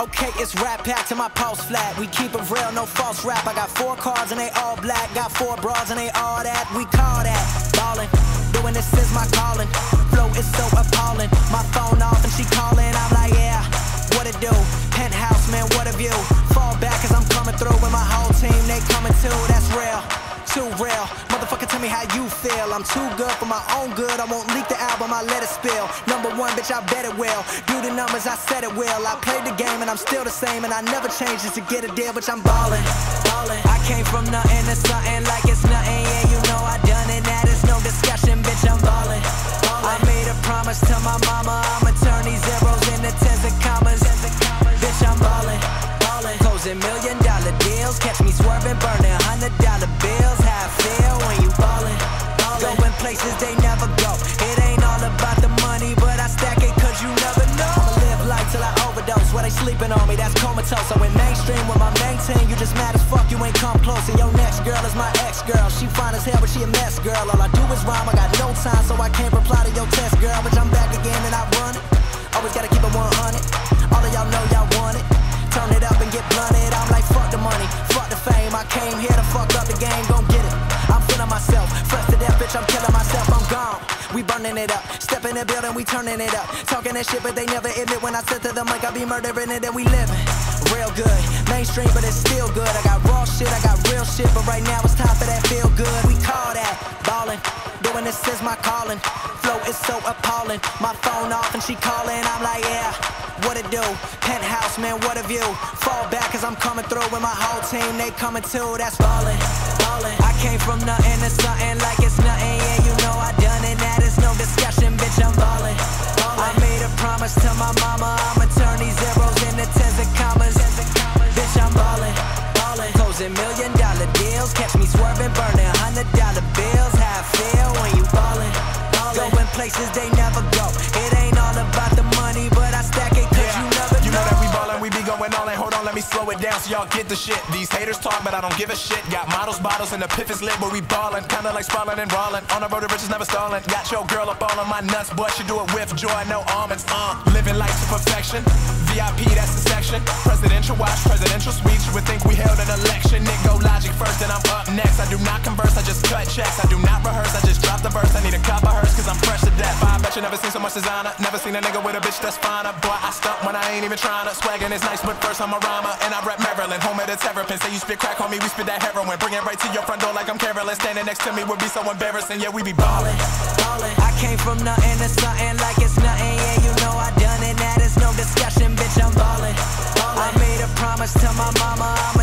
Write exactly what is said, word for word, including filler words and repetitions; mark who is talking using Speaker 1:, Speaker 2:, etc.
Speaker 1: Okay, it's rap packed to my pulse flat. We keep it real, no false rap. I got four cars and they all black. Got four bras and they all that. We call that ballin'. Doing this is my calling. Flow is so appalling. My phone off and she calling. I'm like, yeah, what it do? Penthouse, man, what a view. Fall back cause I'm coming through with my whole team. They coming too, that's real. Too real. Motherfucker, tell me how you feel. I'm too good for my own good. I won't leak the album, I let it spill. Number one, bitch, I bet it will. Do the numbers, I said it will. I played the game and I'm still the same. And I never changed just to get a deal, bitch, I'm ballin', ballin'. I came from nothing to something like it's nothing. Yeah, you know I done it, that is no discussion, bitch, I'm ballin', ballin'. I made a promise to my mama, I'ma turn these zeros into tens and commas. Bitch, I'm ballin', ballin'. Closing million dollar deals, catch me swerving, burning hundred dollar bills. How I feel when you ballin', ballin'. Going places they never go. It ain't all about the money, but I stack it cause you never know. I'ma live life till I overdose. While they sleeping on me, that's comatose. I went mainstream with my main team. You just mad as fuck, you ain't come close. And your next girl is my ex-girl. She fine as hell, but she a mess, girl. All I do is rhyme, I got no time, so I can't reply to your test, girl. But I'm back again and I run it. Always gotta keep it one hundred. All of y'all know y'all want it. Turn it up and get blunted. I'm like, fuck the money, fuck the fame. I came here to fuck up the game, gon' get it. I'm feeling myself, fresh to death, bitch, I'm killing myself, I'm gone. We burning it up, step in the building, we turning it up. Talking that shit, but they never admit when I said to them like I be murdering it and we living real good. Mainstream, but it's still good. I got raw shit, I got real shit, but right now it's time for that feel good. We call that ballin', doing this is my calling. Flow is so appalling, my phone off and she calling. I'm like, yeah, what it do? Penthouse, man, what a view. Fall back cause I'm coming through with my whole team. They coming too, that's ballin', ballin'. I came from nothing to something like it's nothing. Yeah, you know I done it, that is no discussion, bitch, I'm ballin', ballin'. I made a promise to my mama, I'ma turn these zeros into tens and commas. Bitch, I'm ballin', ballin'. Closing million dollar deals, catch me swerving, burning hundred dollar bills. How I feel when you ballin', ballin'. Going places they never go. It ain't all about the money, but I stack it cause you never know.
Speaker 2: You know that we ballin', we be going all in. Hold on, let me slow it down so y'all get the shit. These haters talk, but I don't give a shit. Got models, bottles, and the piff is lit, but we ballin'. Kinda like sprawlin' and rollin'. On the road to riches, never stallin'. Got your girl up all on my nuts, but she do it with joy, no almonds. Uh, living life to perfection. V I P, that's the section. Presidential watch, presidential suites. You would think we held an election. Nick go logic first, then I'm up next. I do not converse, I just cut checks. I do not rehearse, I just drop the verse. I need a cop of hers, cause I'm fresh to death. I bet you never seen so much designer. Never seen a nigga with a bitch that's finer. Boy, I stuck when I ain't even tryna. Swaggin' is nice, but first I'm a rhymer. And I rep Maryland, home of the terrapin. Say you spit crack, homie, we spit that heroin. Bring it right to your front door like I'm Carolyn. Standing next to me would be so embarrassing. Yeah, we be ballin',
Speaker 1: ballin'. I came from nothing to something like it's nothing. Yeah, you know I done it, that is no discussion, bitch, I'm ballin', ballin'. I made a promise to my mama, I'ma